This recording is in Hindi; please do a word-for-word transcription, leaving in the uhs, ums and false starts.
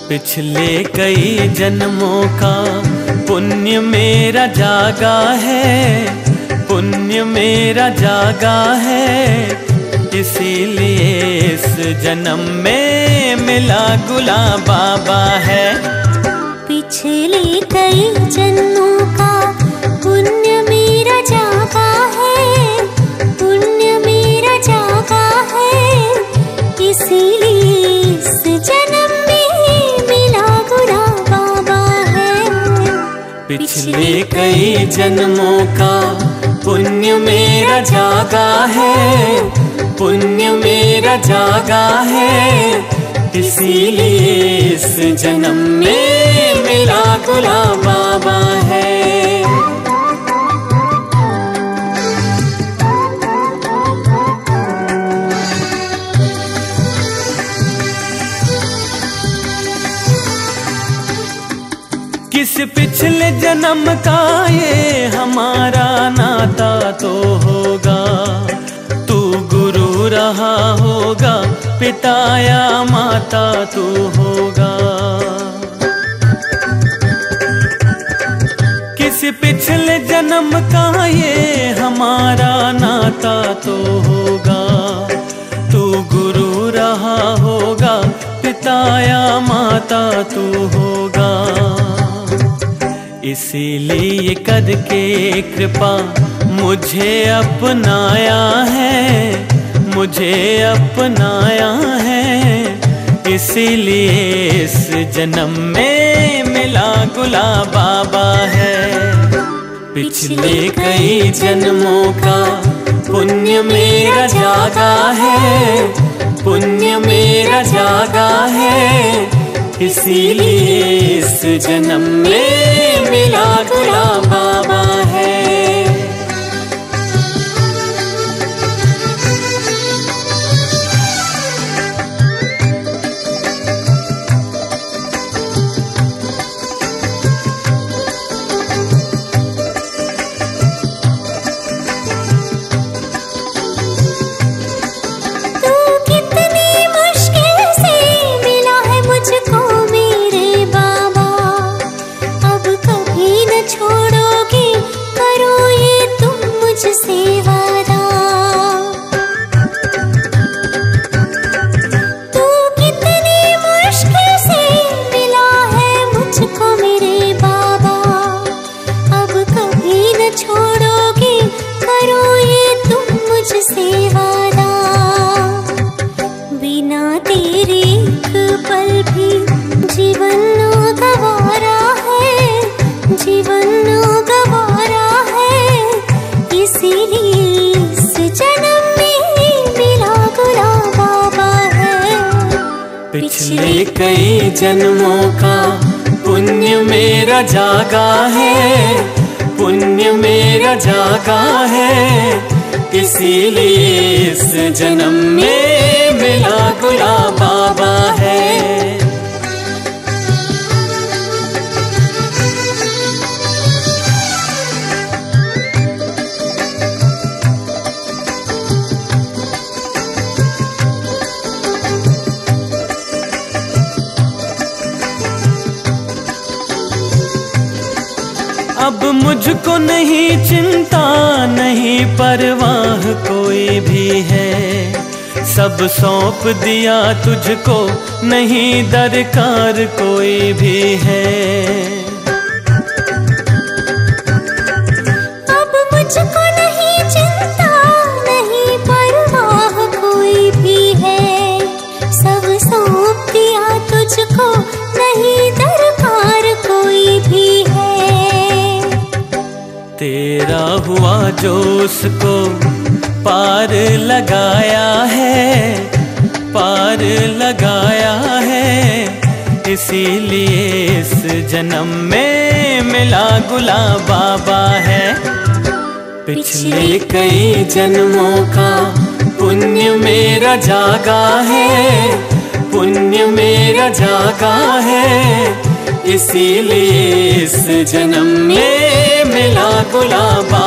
पिछले कई जन्मों का पुण्य मेरा जागा है, पुण्य मेरा जागा है, इसीलिए इस जन्म में मिला गुलाब बाबा है। पिछले कई जन्मों का पुण्य मेरा जागा है, पुण्य मेरा जागा है, इसीलिए इस जन्म में मिला गुलाब बाबा है। पिछले कई जन्मों का पुण्य मेरा जागा है, पुण्य मेरा जागा है, इसीलिए इस जन्म में मिला गुलाब बाबा है। किस पिछले जन्म का ये हमारा नाता तो होगा, तू गुरु रहा होगा, पिता या माता तू होगा। किस पिछले जन्म का ये हमारा नाता तो होगा, तू गुरु रहा होगा, पिता या माता तू होगा। इसीलिए करके कृपा मुझे अपनाया है, मुझे अपनाया है, इसीलिए इस जन्म में मिला गुलाब बाबा है। पिछले कई जन्मों का पुण्य मेरा जागा है, पुण्य मेरा जागा है, इसीलिए इस जन्म में मिला गुलाब बाबा है। पिछले कई जन्मों का पुण्य मेरा जागा है, पुण्य मेरा जागा है, इसीलिए इस जन्म में मिला गुलाब बाबा है। अब मुझको नहीं चिंता, नहीं परवाह कोई भी है, सब सौंप दिया तुझको, नहीं दरकार कोई भी है। अब मुझको नहीं चिंता, नहीं परवाह कोई भी है, सब सौंप दिया तुझको, नहीं दरकार कोई भी है। तेरा हुआ जो उसको पार लगाया है, पार लगाया है, इसीलिए इस जन्म में मिला गुलाब बाबा है। पिछले कई जन्मों का पुण्य मेरा जागा है, पुण्य मेरा जागा है, इसीलिए इस जन्म में मिला गुलाब